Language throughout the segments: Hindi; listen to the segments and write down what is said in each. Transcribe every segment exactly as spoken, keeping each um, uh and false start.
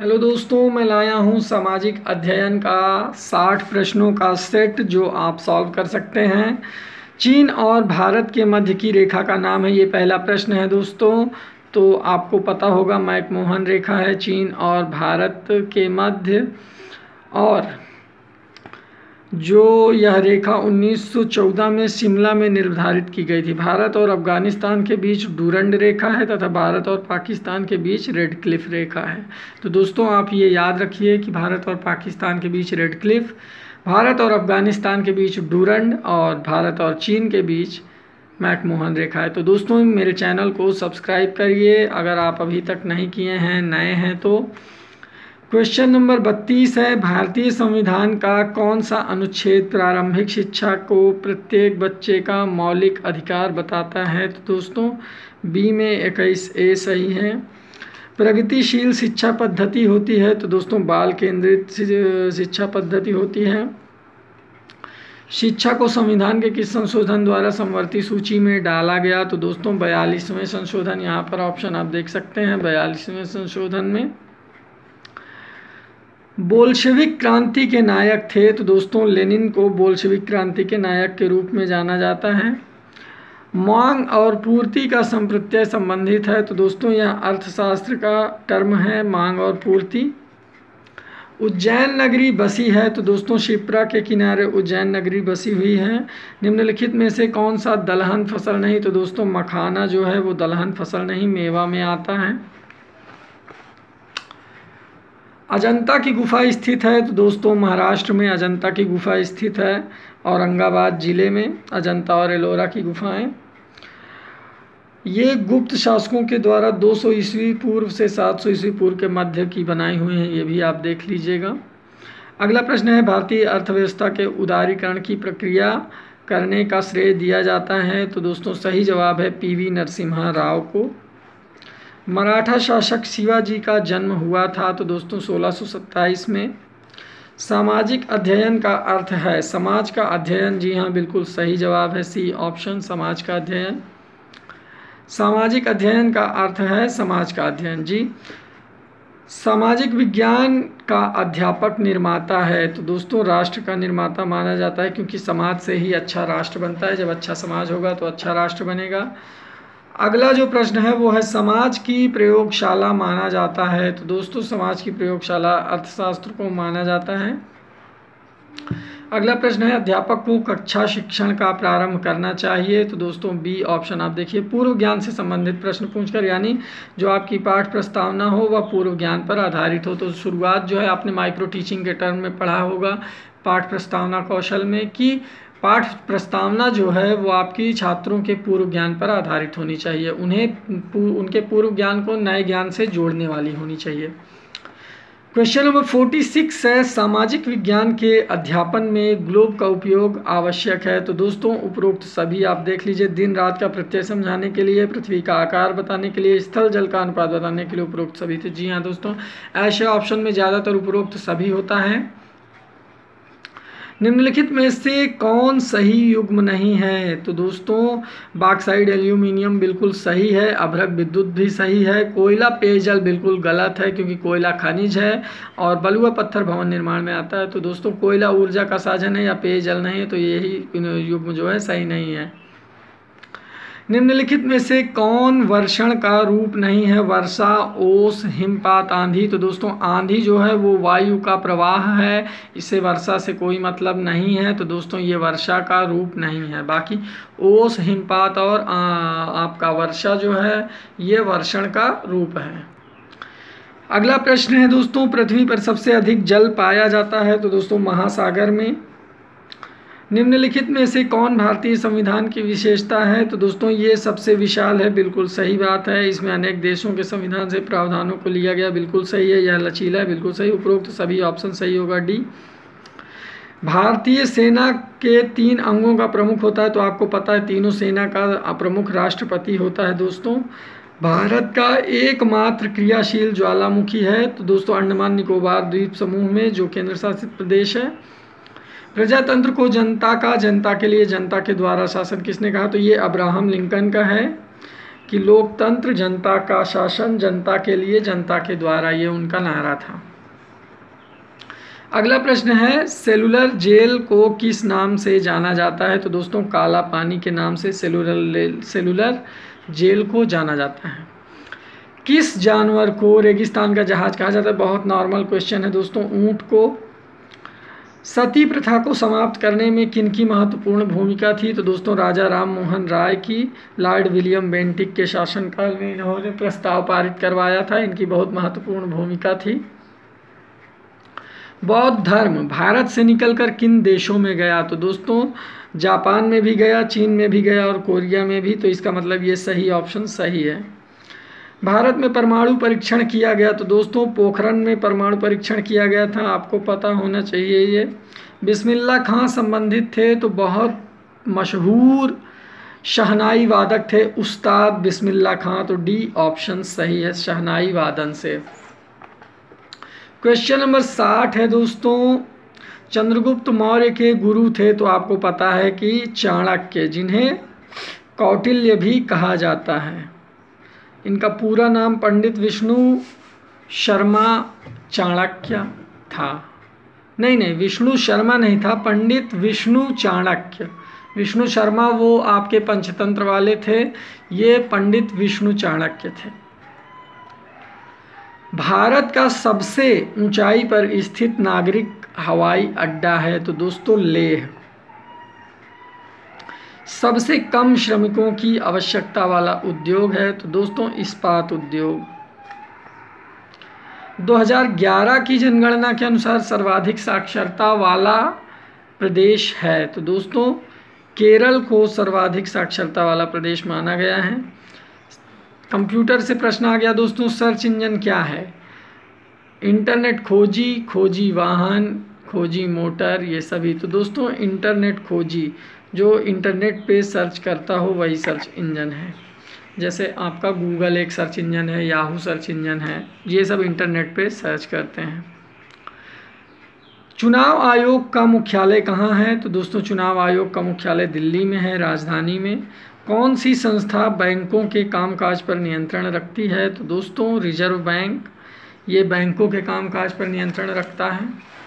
हेलो दोस्तों, मैं लाया हूँ सामाजिक अध्ययन का साठ प्रश्नों का सेट जो आप सॉल्व कर सकते हैं। चीन और भारत के मध्य की रेखा का नाम है, ये पहला प्रश्न है दोस्तों। तो आपको पता होगा मैकमोहन रेखा है चीन और भारत के मध्य, और जो यह रेखा उन्नीस सौ चौदह में शिमला में निर्धारित की गई थी। भारत और अफ़गानिस्तान के बीच डूरंड रेखा है तथा भारत और पाकिस्तान के बीच रेड क्लिफ रेखा है। तो दोस्तों आप ये याद रखिए कि भारत और पाकिस्तान के बीच रेड क्लिफ, भारत और अफ़गानिस्तान के बीच डूरंड और भारत और चीन के बीच मैकमोहन रेखा है। तो दोस्तों मेरे चैनल को सब्सक्राइब करिए अगर आप अभी तक नहीं किए हैं, नए हैं तो। क्वेश्चन नंबर बत्तीस है, भारतीय संविधान का कौन सा अनुच्छेद प्रारंभिक शिक्षा को प्रत्येक बच्चे का मौलिक अधिकार बताता है? तो दोस्तों बी में इक्कीस ए सही है। प्रगतिशील शिक्षा पद्धति होती है तो दोस्तों बाल केंद्रित शिक्षा पद्धति होती है। शिक्षा को संविधान के किस संशोधन द्वारा समवर्ती सूची में डाला गया? तो दोस्तों बयालीसवें संशोधन, यहाँ पर ऑप्शन आप देख सकते हैं बयालीसवें संशोधन में। बोल्शेविक क्रांति के नायक थे तो दोस्तों लेनिन को बोल्शेविक क्रांति के नायक के रूप में जाना जाता है। मांग और पूर्ति का संप्रत्यय संबंधित है तो दोस्तों यह अर्थशास्त्र का टर्म है, मांग और पूर्ति। उज्जैन नगरी बसी है तो दोस्तों शिप्रा के किनारे उज्जैन नगरी बसी हुई है। निम्नलिखित में से कौन सा दलहन फसल नहीं? तो दोस्तों मखाना जो है वो दलहन फसल नहीं, मेवा में आता है। अजंता की गुफा स्थित है तो दोस्तों महाराष्ट्र में अजंता की गुफा स्थित है, औरंगाबाद जिले में अजंता और एलोरा की गुफाएं। ये गुप्त शासकों के द्वारा दो सौ ईस्वी पूर्व से सात सौ ईस्वी पूर्व के मध्य की बनाई हुई हैं, ये भी आप देख लीजिएगा। अगला प्रश्न है, भारतीय अर्थव्यवस्था के उदारीकरण की प्रक्रिया करने का श्रेय दिया जाता है? तो दोस्तों सही जवाब है पी वी नरसिम्हा राव को। मराठा शासक शिवाजी का जन्म हुआ था तो दोस्तों सोलह सौ सत्ताईस में। सामाजिक अध्ययन का अर्थ है समाज का अध्ययन, जी हाँ बिल्कुल सही जवाब है सी ऑप्शन, समाज का अध्ययन। सामाजिक अध्ययन का अर्थ है समाज का अध्ययन जी। सामाजिक विज्ञान का अध्यापक निर्माता है तो दोस्तों राष्ट्र का निर्माता माना जाता है, क्योंकि समाज से ही अच्छा राष्ट्र बनता है। जब अच्छा समाज होगा तो अच्छा राष्ट्र बनेगा। अगला जो प्रश्न है वो है, समाज की प्रयोगशाला माना जाता है? तो दोस्तों समाज की प्रयोगशाला अर्थशास्त्र को माना जाता है। अगला प्रश्न है, अध्यापक को कक्षा शिक्षण का प्रारंभ करना चाहिए? तो दोस्तों बी ऑप्शन आप देखिए, पूर्व ज्ञान से संबंधित प्रश्न पूछकर, यानी जो आपकी पाठ प्रस्तावना हो वह पूर्व ज्ञान पर आधारित हो। तो शुरुआत जो है आपने माइक्रो टीचिंग के टर्म में पढ़ा होगा पाठ प्रस्तावना कौशल में, कि पाठ प्रस्तावना जो है वो आपकी छात्रों के पूर्व ज्ञान पर आधारित होनी चाहिए, उन्हें उनके पूर्व ज्ञान को नए ज्ञान से जोड़ने वाली होनी चाहिए। क्वेश्चन नंबर छियालीस है, सामाजिक विज्ञान के अध्यापन में ग्लोब का उपयोग आवश्यक है? तो दोस्तों उपरोक्त सभी आप देख लीजिए, दिन रात का प्रत्यय समझाने के लिए, पृथ्वी का आकार बताने के लिए, स्थल जल का अनुपात बताने के लिए उपरोक्त सभी थे। जी हाँ दोस्तों, ऐसे ऑप्शन में ज़्यादातर उपरोक्त सभी होता है। निम्नलिखित में से कौन सही युग्म नहीं है? तो दोस्तों बॉक्साइड एल्यूमिनियम बिल्कुल सही है, अभ्रक विद्युत भी सही है, कोयला पेयजल बिल्कुल गलत है क्योंकि कोयला खनिज है, और बलुआ पत्थर भवन निर्माण में आता है। तो दोस्तों कोयला ऊर्जा का साधन है या पेयजल नहीं है, तो यही युग्म जो है सही नहीं है। निम्नलिखित में से कौन वर्षण का रूप नहीं है? वर्षा, ओस, हिमपात, आंधी। तो दोस्तों आंधी जो है वो वायु का प्रवाह है, इससे वर्षा से कोई मतलब नहीं है, तो दोस्तों ये वर्षा का रूप नहीं है। बाकी ओस, हिमपात और आ, आपका वर्षा जो है ये वर्षण का रूप है। अगला प्रश्न है दोस्तों, पृथ्वी पर सबसे अधिक जल पाया जाता है? तो दोस्तों महासागर में। निम्नलिखित में से कौन भारतीय संविधान की विशेषता है? तो दोस्तों ये सबसे विशाल है, बिल्कुल सही बात है। इसमें अनेक देशों के संविधान से प्रावधानों को लिया गया, बिल्कुल सही है। यह लचीला है, बिल्कुल सही। उपरोक्त तो सभी ऑप्शन सही होगा डी। भारतीय सेना के तीन अंगों का प्रमुख होता है? तो आपको पता है तीनों सेना का प्रमुख राष्ट्रपति होता है। दोस्तों भारत का एकमात्र क्रियाशील ज्वालामुखी है तो दोस्तों अंडमान निकोबार द्वीप समूह में, जो केंद्र शासित प्रदेश है। प्रजातंत्र को जनता का, जनता के लिए, जनता के द्वारा शासन किसने कहा? तो ये अब्राहम लिंकन का है। कि लोकतंत्र जनता का शासन, जनता के लिए जनता के द्वारा, ये उनका नारा था। अगला प्रश्न है सेलुलर जेल को किस नाम से जाना जाता है? तो दोस्तों काला पानी के नाम से सेलुलर सेलुलर जेल को जाना जाता है। किस जानवर को रेगिस्तान का जहाज कहा जाता है? बहुत नॉर्मल क्वेश्चन है दोस्तों, ऊंट को। सती प्रथा को समाप्त करने में किनकी महत्वपूर्ण भूमिका थी? तो दोस्तों राजा राम मोहन राय की। लॉर्ड विलियम बेंटिक के शासनकाल में इन्होंने प्रस्ताव पारित करवाया था, इनकी बहुत महत्वपूर्ण भूमिका थी। बौद्ध धर्म भारत से निकलकर किन देशों में गया? तो दोस्तों जापान में भी गया, चीन में भी गया और कोरिया में भी, तो इसका मतलब ये सही ऑप्शन सही है। भारत में परमाणु परीक्षण किया गया? तो दोस्तों पोखरण में परमाणु परीक्षण किया गया था, आपको पता होना चाहिए ये। बिस्मिल्लाह खां संबंधित थे? तो बहुत मशहूर शहनाई वादक थे उस्ताद बिस्मिल्लाह खां, तो डी ऑप्शन सही है, शहनाई वादन से। क्वेश्चन नंबर साठ है दोस्तों, चंद्रगुप्त मौर्य के गुरु थे? तो आपको पता है कि चाणक्य, जिन्हें कौटिल्य भी कहा जाता है। इनका पूरा नाम पंडित विष्णु शर्मा चाणक्य था। नहीं नहीं विष्णु शर्मा नहीं था, पंडित विष्णु चाणक्य। विष्णु शर्मा वो आपके पंचतंत्र वाले थे, ये पंडित विष्णु चाणक्य थे। भारत का सबसे ऊंचाई पर स्थित नागरिक हवाई अड्डा है? तो दोस्तों लेह। सबसे कम श्रमिकों की आवश्यकता वाला उद्योग है? तो दोस्तों इस्पात उद्योग। दो हज़ार ग्यारह की जनगणना के अनुसार सर्वाधिक साक्षरता वाला प्रदेश है? तो दोस्तों केरल को सर्वाधिक साक्षरता वाला प्रदेश माना गया है। कंप्यूटर से प्रश्न आ गया दोस्तों, सर्च इंजन क्या है? इंटरनेट खोजी, खोजी वाहन, खोजी मोटर, ये सभी। तो दोस्तों इंटरनेट खोजी, जो इंटरनेट पे सर्च करता हो वही सर्च इंजन है। जैसे आपका गूगल एक सर्च इंजन है, याहू सर्च इंजन है, ये सब इंटरनेट पे सर्च करते हैं। चुनाव आयोग का मुख्यालय कहाँ है? तो दोस्तों चुनाव आयोग का मुख्यालय दिल्ली में है, राजधानी में। कौन सी संस्था बैंकों के कामकाज पर नियंत्रण रखती है? तो दोस्तों रिजर्व बैंक, ये बैंकों के कामकाज पर नियंत्रण रखता है।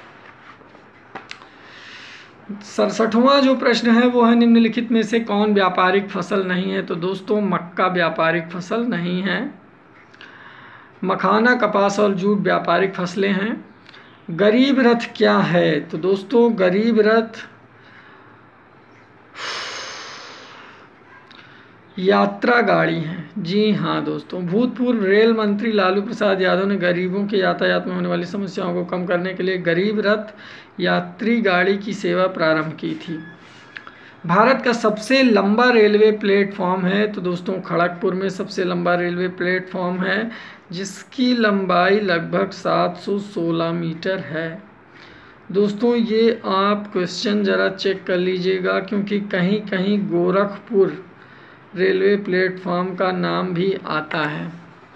सड़सठवां जो प्रश्न है वो है निम्नलिखित में से कौन व्यापारिक फसल नहीं है? तो दोस्तों मक्का व्यापारिक फसल नहीं है। मखाना, कपास और जूट व्यापारिक फसलें हैं। गरीब रथ क्या है? तो दोस्तों गरीब रथ यात्रा गाड़ी है। जी हाँ दोस्तों, भूतपूर्व रेल मंत्री लालू प्रसाद यादव ने गरीबों के यातायात में होने वाली समस्याओं को कम करने के लिए गरीब रथ यात्री गाड़ी की सेवा प्रारंभ की थी। भारत का सबसे लंबा रेलवे प्लेटफॉर्म है? तो दोस्तों खड़गपुर में सबसे लंबा रेलवे प्लेटफॉर्म है, जिसकी लंबाई लगभग सात सौ सोलह मीटर है। दोस्तों ये आप क्वेश्चन ज़रा चेक कर लीजिएगा, क्योंकि कहीं कहीं गोरखपुर रेलवे प्लेटफॉर्म का नाम भी आता है।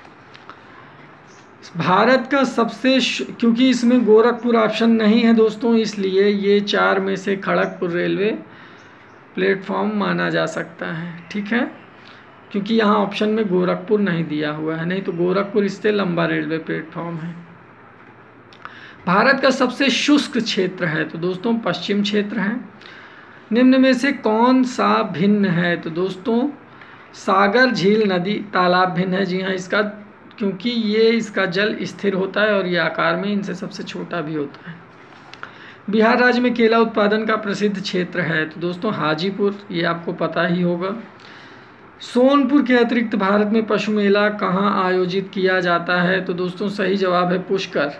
भारत का सबसे, क्योंकि इसमें गोरखपुर ऑप्शन नहीं है दोस्तों, इसलिए ये चार में से खड़गपुर रेलवे प्लेटफॉर्म माना जा सकता है। ठीक है, क्योंकि यहाँ ऑप्शन में गोरखपुर नहीं दिया हुआ है, नहीं तो गोरखपुर इससे लंबा रेलवे प्लेटफॉर्म है। भारत का सबसे शुष्क क्षेत्र है? तो दोस्तों पश्चिम क्षेत्र है। निम्न में से कौन सा भिन्न है? तो दोस्तों सागर, झील, नदी, तालाब भिन्न है। जी हाँ, इसका, क्योंकि ये इसका जल स्थिर होता है और ये आकार में इनसे सबसे छोटा भी होता है। बिहार राज्य में केला उत्पादन का प्रसिद्ध क्षेत्र है? तो दोस्तों हाजीपुर, ये आपको पता ही होगा। सोनपुर के अतिरिक्त भारत में पशु मेला कहाँ आयोजित किया जाता है? तो दोस्तों सही जवाब है पुष्कर।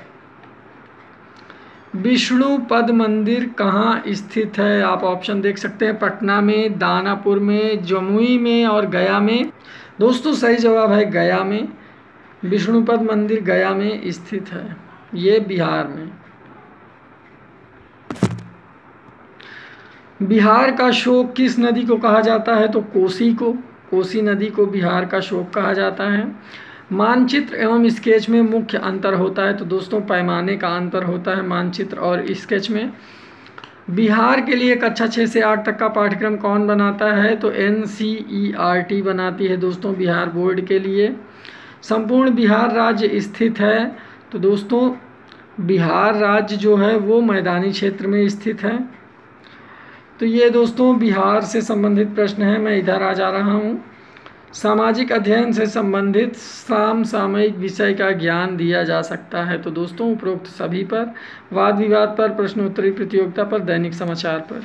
विष्णु पद मंदिर कहाँ स्थित है? आप ऑप्शन देख सकते हैं, पटना में, दानापुर में, जमुई में और गया में। दोस्तों सही जवाब है गया में। विष्णुपद मंदिर गया में स्थित है, ये बिहार में। बिहार का शोक किस नदी को कहा जाता है? तो कोसी को, कोसी नदी को बिहार का शोक कहा जाता है। मानचित्र एवं स्केच में मुख्य अंतर होता है? तो दोस्तों पैमाने का अंतर होता है मानचित्र और स्केच में। बिहार के लिए कक्षा छः से आठ तक का पाठ्यक्रम कौन बनाता है? तो N C E R T बनाती है दोस्तों बिहार बोर्ड के लिए। संपूर्ण बिहार राज्य स्थित है? तो दोस्तों बिहार राज्य जो है वो मैदानी क्षेत्र में स्थित है। तो ये दोस्तों बिहार से संबंधित प्रश्न है। मैं इधर आ जा रहा हूँ। सामाजिक अध्ययन से संबंधित समसामयिक विषय का ज्ञान दिया जा सकता है? तो दोस्तों उपरोक्त सभी पर, वाद विवाद पर, प्रश्नोत्तरी प्रतियोगिता पर, दैनिक समाचार पर।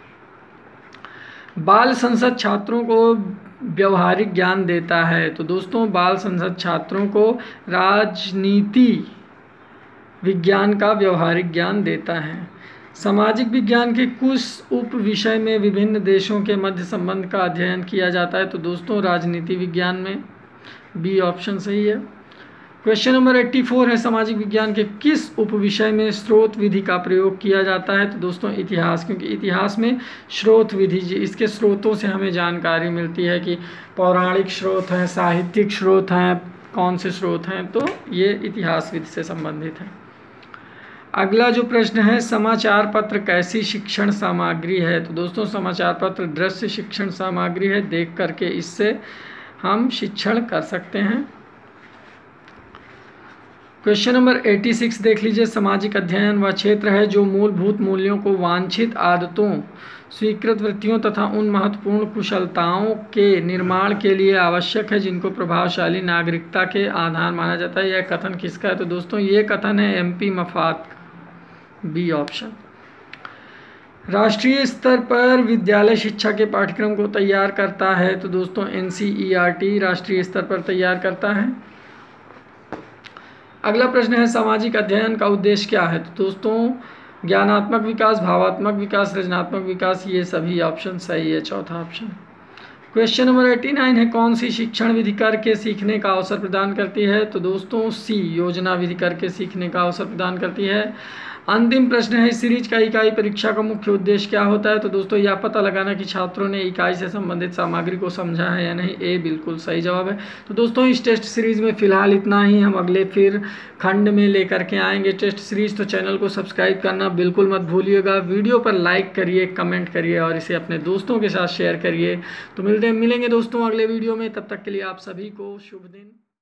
बाल संसद छात्रों को व्यवहारिक ज्ञान देता है? तो दोस्तों बाल संसद छात्रों को राजनीति विज्ञान का व्यवहारिक ज्ञान देता है। सामाजिक विज्ञान के कुछ उप विषय में विभिन्न देशों के मध्य संबंध का अध्ययन किया जाता है? तो दोस्तों राजनीति विज्ञान में। बी ऑप्शन सही है। क्वेश्चन नंबर चौरासी है, सामाजिक विज्ञान के किस उप विषय में स्रोत विधि का प्रयोग किया जाता है? तो दोस्तों इतिहास, क्योंकि इतिहास में स्रोत विधि, इसके स्रोतों से हमें जानकारी मिलती है कि पौराणिक स्रोत हैं, साहित्यिक स्रोत हैं, कौन से स्रोत हैं, तो ये इतिहास विधि से संबंधित है। अगला जो प्रश्न है, समाचार पत्र कैसी शिक्षण सामग्री है? तो दोस्तों समाचार पत्र दृश्य शिक्षण सामग्री है, देख करके इससे हम शिक्षण कर सकते हैं। क्वेश्चन नंबर छियासी देख लीजिए। सामाजिक अध्ययन वह क्षेत्र है जो मूलभूत मूल्यों को वांछित आदतों, स्वीकृत वृत्तियों तथा उन महत्वपूर्ण कुशलताओं के निर्माण के लिए आवश्यक है जिनको प्रभावशाली नागरिकता के आधार माना जाता है। यह कथन किसका है? तो दोस्तों ये कथन है एम पी मफात का। B option. राष्ट्रीय स्तर पर विद्यालय शिक्षा के पाठ्यक्रम को तैयार करता है? तो दोस्तों N C E R T राष्ट्रीय स्तर पर तैयार करता है। अगला प्रश्न है, सामाजिक अध्ययन का उद्देश्य क्या है? तो दोस्तों ज्ञानात्मक विकास, भावात्मक विकास, रचनात्मक विकास, ये सभी ऑप्शन सही है, चौथा ऑप्शन। क्वेश्चन नंबर नवासी है, कौन सी शिक्षण विधि करके सीखने का अवसर प्रदान करती है? तो दोस्तों सी योजना विधि करके सीखने का अवसर प्रदान करती है। अंतिम प्रश्न है, इस सीरीज का इकाई परीक्षा का मुख्य उद्देश्य क्या होता है? तो दोस्तों यह पता लगाना कि छात्रों ने इकाई से संबंधित सामग्री को समझा है या नहीं। ए बिल्कुल सही जवाब है। तो दोस्तों इस टेस्ट सीरीज में फिलहाल इतना ही। हम अगले फिर खंड में लेकर के आएंगे टेस्ट सीरीज। तो चैनल को सब्सक्राइब करना बिल्कुल मत भूलिएगा। वीडियो पर लाइक करिए, कमेंट करिए और इसे अपने दोस्तों के साथ शेयर करिए। तो मिलते मिलेंगे दोस्तों अगले वीडियो में। तब तक के लिए आप सभी को शुभ दिन।